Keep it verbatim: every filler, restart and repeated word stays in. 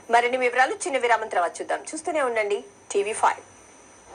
మరిన్ని వివరాలు చిన్న విరామం తర్వాత చూద్దాం. చూస్తూనే ఉండండి టీవీ ఫైవ్.